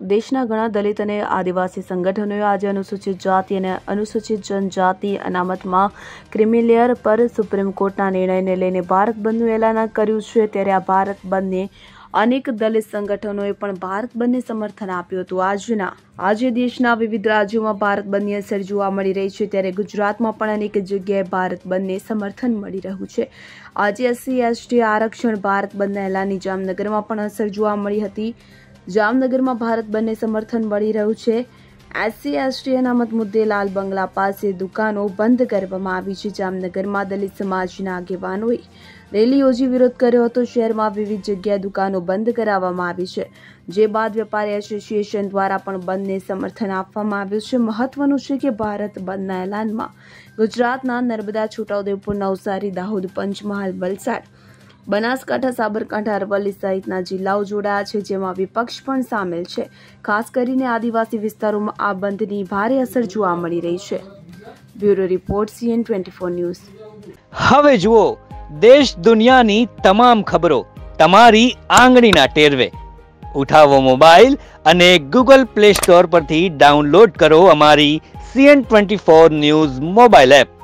દેશના ઘણા દલિત અને આદિવાસી સંગઠનોએ આજે અનુસૂચિત જાતિ અને અનુસૂચિત જનજાતિ અનામતમાં ક્રિમિલેયર પર સુપ્રીમ કોર્ટના નિર્ણયને લઈને ભારત બંધનું એલાન કર્યું છે। ત્યારે આ ભારત બંધને અનેક દલિત સંગઠનોએ પણ ભારત બંધને સમર્થન આપ્યું હતું। આજે દેશના વિવિધ રાજ્યોમાં ભારત બંધની અસર જોવા મળી રહી છે। ત્યારે ગુજરાતમાં પણ અનેક જગ્યાએ ભારત બંધને સમર્થન મળી રહ્યું છે। આજે SC/ST આરક્ષણ ભારત બંધના એલાનની જામનગરમાં પણ અસર જોવા મળી હતી। જામનગરમાં ભારત બંધને સમર્થન મળી રહ્યું છે। SC/ST અનામત મુદ્દે લાલ બંગલા પાસે દુકાનો બંધ કરવામાં આવી છે। જામનગરમાં દલિત સમાજના આગેવાનોએ રેલી યોજી વિરોધ કર્યો હતો। શહેરમાં વિવિધ જગ્યાએ દુકાનો બંધ કરાવવામાં આવી છે, જે બાદ વેપારી એસોસિએશન દ્વારા પણ બંધને સમર્થન આપવામાં આવ્યું છે। મહત્વનું છે કે ભારત બંધના એલાનમાં ગુજરાતના નર્મદા, છોટાઉદેપુર, નવસારી, દાહોદ, પંચમહાલ, વલસાડ, બનાસકાંઠા, સાબરકાંઠા, અરવલ્લી સહિતના જિલ્લાઓ જોડાયા છે, જેમાં વિપક્ષ પણ સામેલ છે। ખાસ કરીને આદિવાસી વિસ્તારોમાં આ બંધની ભારે અસર જોવા મળી રહી છે। Bureau report, CN24 news. હવે જુઓ દેશ દુનિયાની તમામ ખબરો તમારી આંગળીના ટેરવે। ઉઠાવો મોબાઈલ અને Google Play Store પરથી ડાઉનલોડ કરો અમારી CN24 ન્યૂઝ મોબાઈલ એપ।